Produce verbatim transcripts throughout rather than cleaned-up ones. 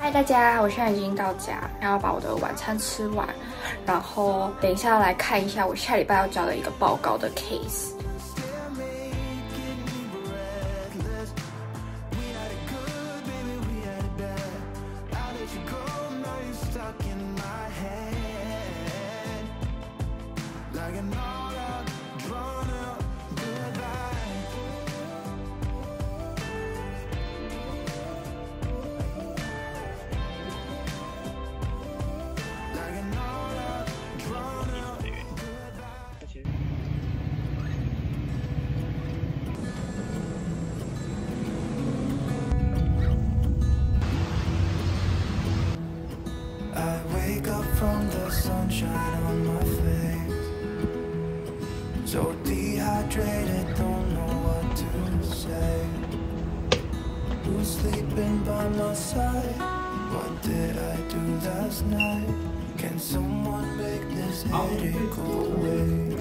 嗨大家，我现在已经到家，然后把我的晚餐吃完，然后等一下来看一下我下礼拜要交的一个报告的 case。 From the sunshine on my face, so dehydrated, don't know what to say. Who's sleeping by my side? What did I do last night? Can someone make this headache go away?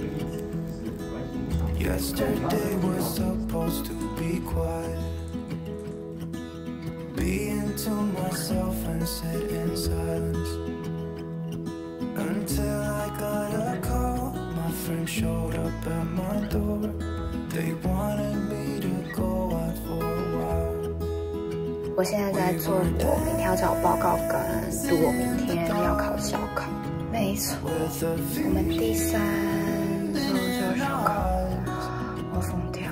Yesterday was supposed to be quiet, being to myself and sit in silence. Until I got a call, my friend showed up at my door. They wanted me to go out for a while. 我现在在做我明天要交报告跟读我明天要考的小考。没错，我们第三周就小考，我疯掉。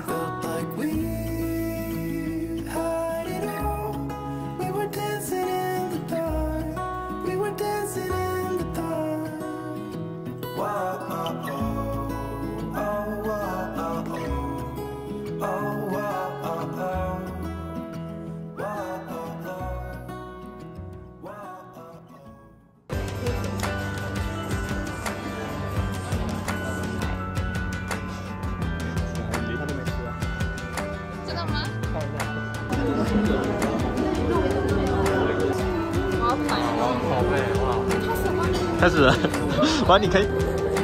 开始了，完你可以。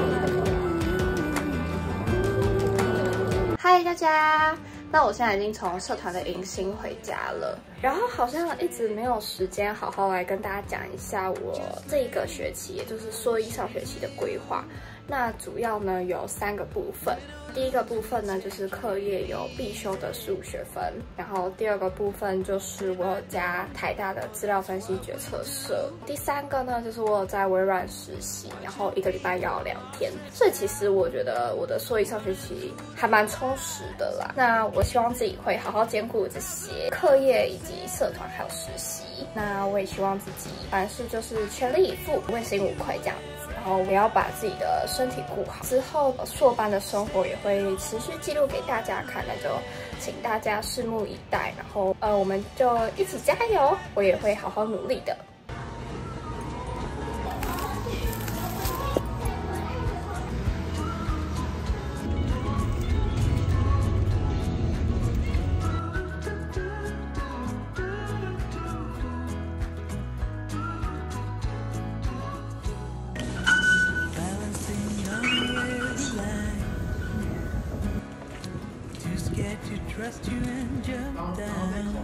嗨，大家！那我现在已经从社团的迎新回家了，然后好像一直没有时间好好来跟大家讲一下我这一个学期，也就是硕一上学期的规划。那主要呢有三个部分。第一个部分呢就是课业有必修的十五学分，然后第二个部分就是我有加台大的资料分析决策社，第三个呢就是我有在微软实习，然后一个礼拜要两天，所以其实我觉得我的硕一上学期还蛮充实的啦。那我希望自己会好好兼顾这些课业以及社团还有实习，那我也希望自己凡事就是全力以赴，问心无愧这样子。然后我要把自己的身体顾好，之后硕班的生活也会持续记录给大家看，那就请大家拭目以待。然后呃，我们就一起加油，我也会好好努力的。 Trust you and jump down.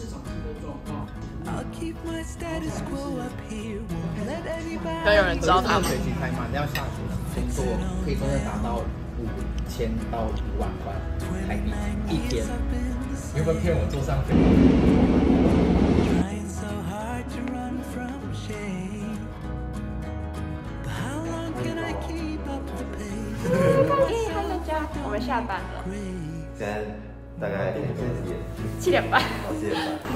I'll keep my status quo up here. Won't let anybody. 要有人知道他学期开嘛，要下工作可以真的达到五千到一万块台币一天。你有没有骗我坐上飞机？ Trying so hard to run from shame. But how long can I keep up the pace? 嗨大家，我们下班了。 现在大概几点？ 七点半。 哦，七点半。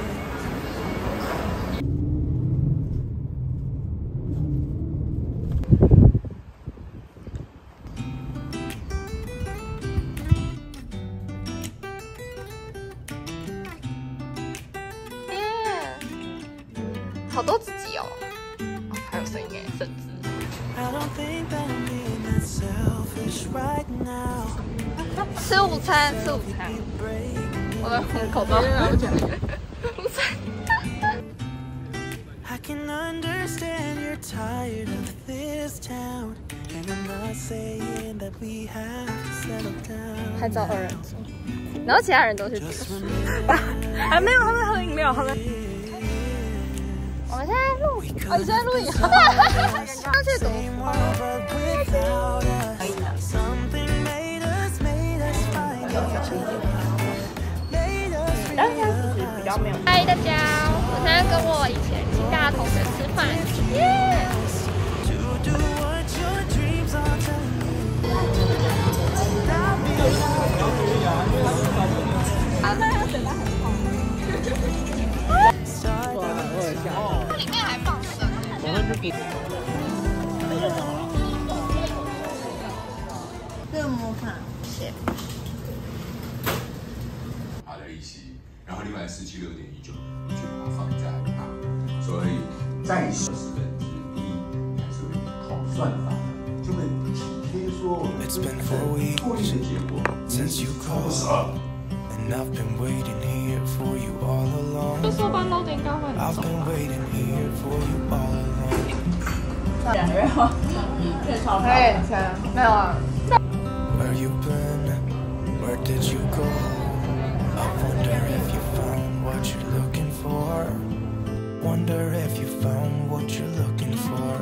耶，好多自己哦，哦还有声音哎，甚至。吃午餐，吃午餐。我的口罩拿起来。午餐。拍照二人组，然后其他人都去读书。啊，还没有，他们喝饮料，他们。 录，哦，你在录影，上去读。可以的。然后现在其实比较没有。嗨，大家，我现在跟我以前清大的同学吃饭，耶。啊，那他嘴巴很痛。它里面还放生。这个摸看，谢。 它的利息，然后另外四七六点一九，你就把它放在啊，所以再十分之一还是会口算法，就会体贴说过去的结果。 Since you called, and I've been waiting here for you all along. 就说班楼应该会很 I've 重。 been waiting here for you all along. 两个月吗？可以超可以钱没有啊？ Where you been? Where did you go? I wonder if you found what you're looking for. Wonder if you found what you're looking for.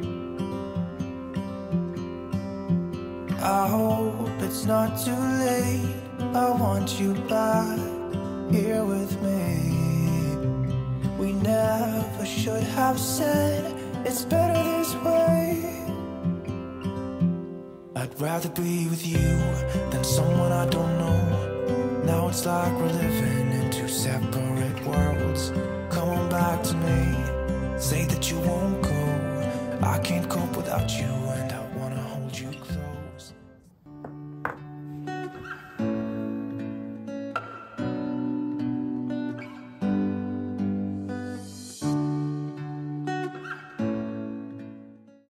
I hope it's not too late. I want you back here with me. We never should have said it's better this way. I'd rather be with you than someone I don't know. Now it's like we're living in two separate worlds. Come on back to me. Say that you won't go. I can't cope without you.